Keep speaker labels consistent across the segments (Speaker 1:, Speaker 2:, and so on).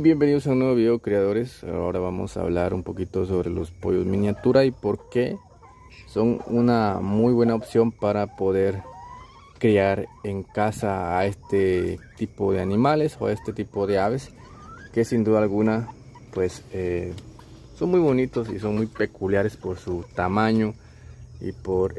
Speaker 1: bienvenidos a un nuevo video, creadores. Ahora vamos a hablar un poquito sobre los pollos miniatura y por qué son una muy buena opción para poder criar en casa a este tipo de animales o a este tipo de aves, que sin duda alguna pues son muy bonitos y son muy peculiares por su tamaño y por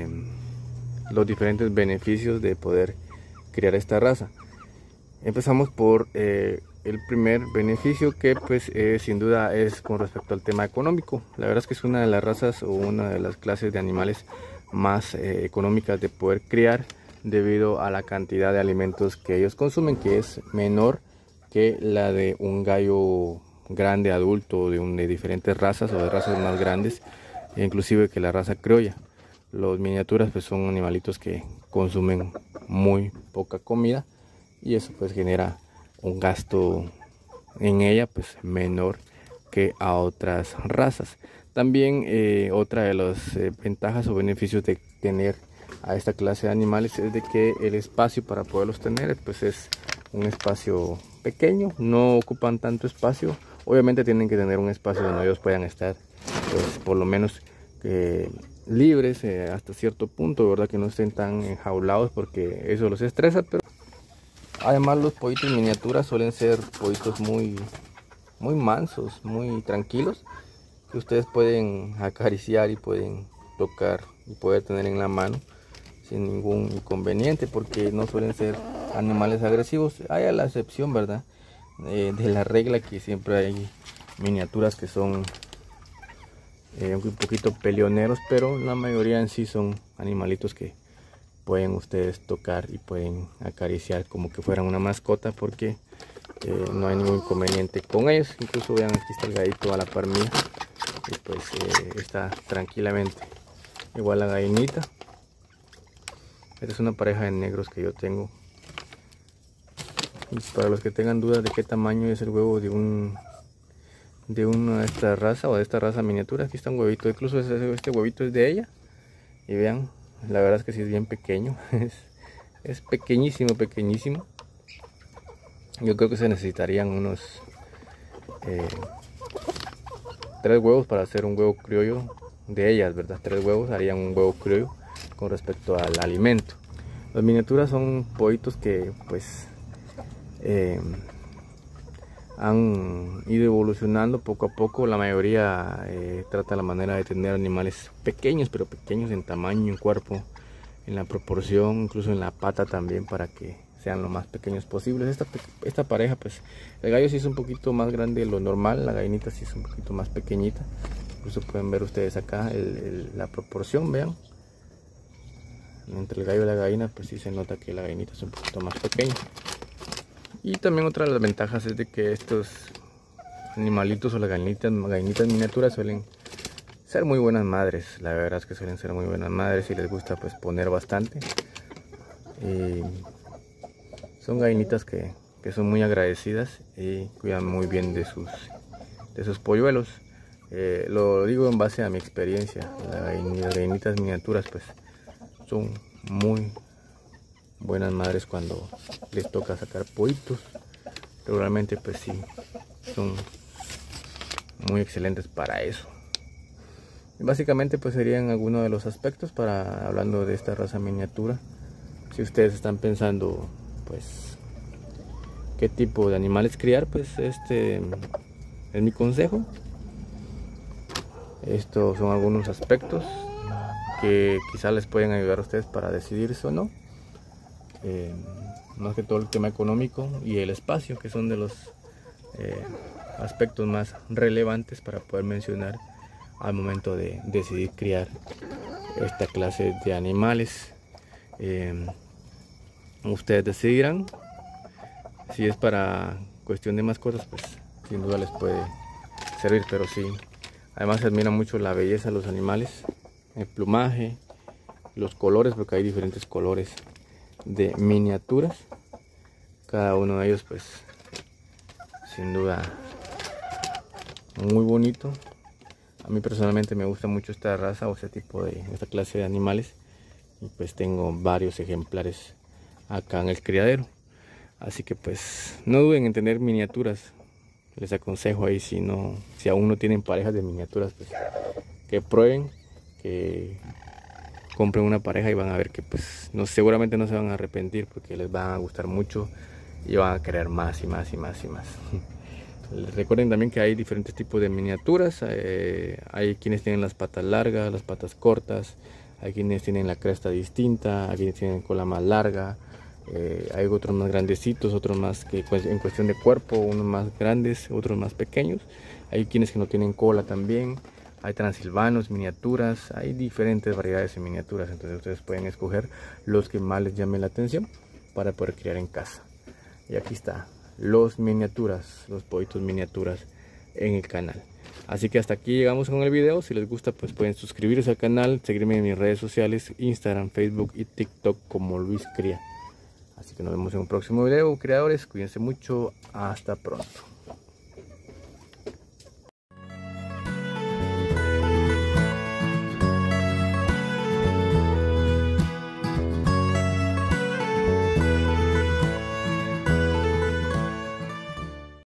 Speaker 1: los diferentes beneficios de poder criar esta raza. Empezamos por el primer beneficio, que pues sin duda es con respecto al tema económico. La verdad es que es una de las razas o una de las clases de animales más económicas de poder criar, debido a la cantidad de alimentos que ellos consumen, que es menor que la de un gallo grande adulto de diferentes razas o de razas más grandes, inclusive que la raza criolla. Los miniaturas pues son animalitos que consumen muy poca comida y eso pues genera un gasto en ella pues menor que a otras razas. También otra de las ventajas o beneficios de tener a esta clase de animales es de que el espacio para poderlos tener pues es un espacio pequeño, no ocupan tanto espacio. Obviamente tienen que tener un espacio donde ellos puedan estar pues por lo menos libres hasta cierto punto, ¿verdad? Que no estén tan enjaulados, porque eso los estresa. Pero además los pollitos miniaturas suelen ser pollitos muy mansos, muy tranquilos, que ustedes pueden acariciar y pueden tocar y poder tener en la mano sin ningún inconveniente, porque no suelen ser animales agresivos. Hay a la excepción, ¿verdad? De la regla, que siempre hay miniaturas que son un poquito peleoneros, pero la mayoría en sí son animalitos que pueden ustedes tocar y pueden acariciar como que fueran una mascota, porque no hay ningún inconveniente con ellos. Incluso vean, aquí está el gallito a la par mía y pues está tranquilamente. Igual la gallinita. Esta es una pareja de negros que yo tengo. Y para los que tengan dudas de qué tamaño es el huevo de una de esta raza o de esta raza miniatura, aquí está un huevito. Incluso este huevito es de ella. Y vean, la verdad es que sí es bien pequeño. Es pequeñísimo, pequeñísimo. Yo creo que se necesitarían unos 3 huevos para hacer un huevo criollo de ellas, ¿verdad? 3 huevos harían un huevo criollo con respecto al alimento. Las miniaturas son pollitos que pues han ido evolucionando poco a poco. La mayoría trata la manera de tener animales pequeños, pero pequeños en tamaño, en cuerpo, en la proporción, incluso en la pata también, para que sean lo más pequeños posibles. Esta pareja pues el gallo sí es un poquito más grande de lo normal, la gallinita sí es un poquito más pequeñita. Incluso pueden ver ustedes acá la proporción, vean. Entre el gallo y la gallina pues sí se nota que la gallinita es un poquito más pequeña. Y también otra de las ventajas es de que estos animalitos o las gallinitas miniaturas suelen ser muy buenas madres. La verdad es que suelen ser muy buenas madres y les gusta pues poner bastante. Y son gallinitas que son muy agradecidas y cuidan muy bien de sus polluelos. Lo digo en base a mi experiencia. Las gallinitas miniaturas pues son muy buenas madres cuando les toca sacar pollitos. Regularmente pues sí son muy excelentes para eso. Y básicamente pues serían algunos de los aspectos para hablando de esta raza miniatura. Si ustedes están pensando pues qué tipo de animales criar, pues este es mi consejo. Estos son algunos aspectos que quizás les pueden ayudar a ustedes para decidirse o no. Más que todo el tema económico y el espacio, que son de los aspectos más relevantes para poder mencionar al momento de decidir criar esta clase de animales. Ustedes decidirán. Si es para cuestión de mascotas, pues sin duda les puede servir, pero sí, además se admira mucho la belleza de los animales, el plumaje, los colores, porque hay diferentes colores de miniaturas. Cada uno de ellos pues sin duda muy bonito. A mí personalmente me gusta mucho esta raza o esta clase de animales, y pues tengo varios ejemplares acá en el criadero. Así que pues no duden en tener miniaturas. Les aconsejo ahí, si aún no tienen parejas de miniaturas, pues que prueben, que compren una pareja y van a ver que pues seguramente no se van a arrepentir, porque les van a gustar mucho y van a querer más y más y más y más. Recuerden también que hay diferentes tipos de miniaturas. Hay quienes tienen las patas largas, las patas cortas, hay quienes tienen la cresta distinta, hay quienes tienen cola más larga, hay otros más grandecitos, otros más que pues, en cuestión de cuerpo, unos más grandes, otros más pequeños. Hay quienes que no tienen cola también. Hay transilvanos, miniaturas, hay diferentes variedades de miniaturas, entonces ustedes pueden escoger los que más les llamen la atención para poder criar en casa. Y aquí está, los pollitos miniaturas en el canal. Así que hasta aquí llegamos con el video. Si les gusta, pues pueden suscribirse al canal, seguirme en mis redes sociales, Instagram, Facebook y TikTok como Luis Cría. Así que nos vemos en un próximo video, creadores. Cuídense mucho, hasta pronto.